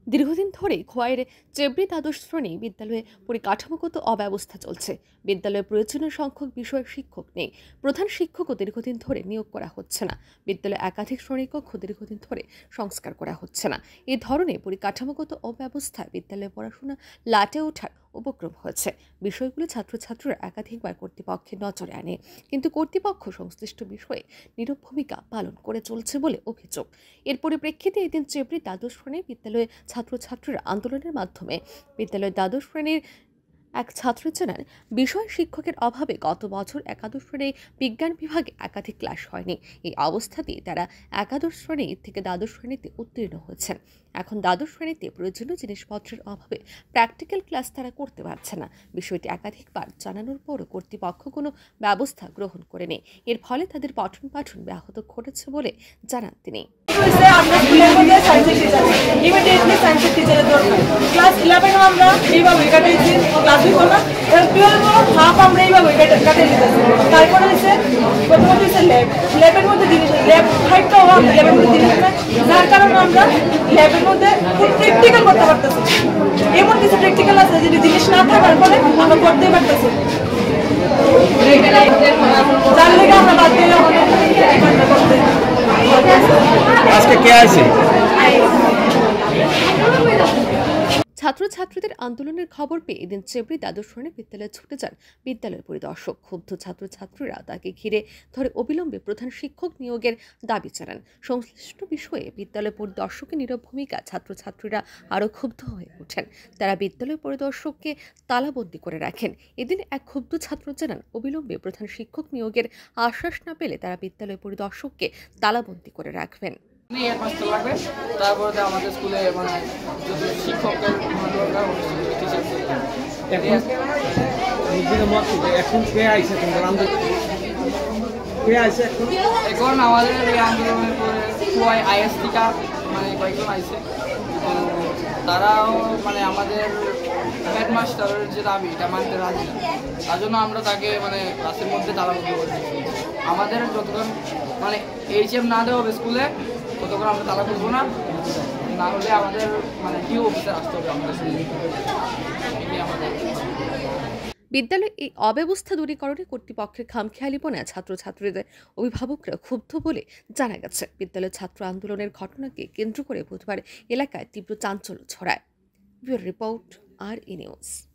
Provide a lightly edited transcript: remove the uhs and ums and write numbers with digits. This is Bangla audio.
দীর্ঘদিন ধরেই খোয়াইয়ের চেবড়ি দ্বাদশ শ্রেণী বিদ্যালয়ে পরিকাঠামোগত অব্যবস্থা চলছে। বিদ্যালয়ে প্রয়োজনীয় সংখ্যক বিষয়ের শিক্ষক নেই। প্রধান শিক্ষকও দীর্ঘদিন ধরে নিয়োগ করা হচ্ছে না। বিদ্যালয়ে একাধিক শ্রেণীকক্ষ দীর্ঘদিন ধরে সংস্কার করা হচ্ছে না। এই ধরনের পরিকাঠামোগত অব্যবস্থায় বিদ্যালয়ে পড়াশোনা লাটে ওঠার উপক্রম হয়েছে। বিষয়গুলো ছাত্রছাত্রীরা একাধিকবার কর্তৃপক্ষের নজরে আনে, কিন্তু কর্তৃপক্ষ সংশ্লিষ্ট বিষয়ে নীরব ভূমিকা পালন করে চলছে বলে অভিযোগ। এর পরিপ্রেক্ষিতে এদিন চেবড়ি দ্বাদশ শ্রেণী বিদ্যালয়ে ছাত্রছাত্রীরা আন্দোলনের মাধ্যমে বিদ্যালয়ের দ্বাদশ শ্রেণীর এক ছাত্রী জানান, বিষয় শিক্ষকের অভাবে গত বছর একাদশ শ্রেণী বিজ্ঞান বিভাগে একাধিক ক্লাস হয়নি। এই অবস্থাতেই তারা একাদশ শ্রেণী থেকে দ্বাদশ শ্রেণীতে উত্তীর্ণ হয়েছেন। এখন দ্বাদশ শ্রেণীতে প্রয়োজনীয় জিনিসপত্রের অভাবে প্র্যাকটিক্যাল ক্লাস তারা করতে পারছে না। বিষয়টি একাধিকবার জানানোর পরও কর্তৃপক্ষ কোনো ব্যবস্থা গ্রহণ করেনি। এর ফলে তাদের পঠন পাঠন ব্যাহত ঘটেছে বলে জানান তিনি। ক্লাস 11 আমরা এইভাবে কাটাইছি, ক্লাস হইতো না। 12 হাফ আমরা এইভাবে কাটাই দিতেছি। তারপরে হচ্ছে প্রথমত হচ্ছে ল্যাবের মধ্যে জিনিস, ল্যাব 5টাও আমরা ল্যাবের মধ্যে জিনিস নাই, যার কারণে আমরা ল্যাবের মধ্যে প্র্যাকটিক্যাল করতে পারতেছি। এমন কিছু প্র্যাকটিক্যাল আছে যেটি জিনিস না থাকার ফলে আমরা করতেই পারতেছি। যার লেগে আমরা বাদ দিলে আজকে কে আছে? ছাত্রছাত্রীদের আন্দোলনের খবর পেয়ে এদিন চেবড়ি দ্বাদশ শ্রেণী বিদ্যালয়ে ছুটে যান বিদ্যালয়ের পরিদর্শক। ক্ষুব্ধ ছাত্রছাত্রীরা তাকে ঘিরে ধরে অবিলম্বে প্রধান শিক্ষক নিয়োগের দাবি জানান। সংশ্লিষ্ট বিষয়ে বিদ্যালয় পরিদর্শকের নীরব ভূমিকা ছাত্রছাত্রীরা আরও ক্ষুব্ধ হয়ে ওঠেন। তারা বিদ্যালয় পরিদর্শককে তালাবন্দি করে রাখেন। এদিন এক ক্ষুব্ধ ছাত্র জানান, অবিলম্বে প্রধান শিক্ষক নিয়োগের আশ্বাস না পেলে তারা বিদ্যালয় পরিদর্শককে তালাবন্দি করে রাখবেন। লাগবে, তারপরে আমাদের স্কুলে মানে শিক্ষকের এখন কে আইছে? এখন আমাদের এই আন্দোলনের পরে খোয়াই আইএসটিকা মানে কয়েকজন আইছে, তো তারাও মানে আমাদের হেডমাস্টারের যে দাবি এটা মানতে রাজি না। তার জন্য আমরা তাকে মানে ক্লাসের মধ্যে তালাবদ্ধ করে দিচ্ছি। আমাদের যতক্ষণ মানে HM না দেওয়া হবে স্কুলে ততক্ষণ আমরা তালা করবো না, না হলে আমাদের মানে ডিও অফিসার আসতে হবে আমাদের আমাদের। বিদ্যালয়ে এই অব্যবস্থা দূরীকরণে কর্তৃপক্ষের খামখেয়ালিপনায় ছাত্রছাত্রীদের অভিভাবকরা ক্ষুব্ধ বলে জানা গেছে। বিদ্যালয়ের ছাত্র আন্দোলনের ঘটনাকে কেন্দ্র করে বুধবার এলাকায় তীব্র চাঞ্চল্য ছড়ায়। Bureau report, RE news.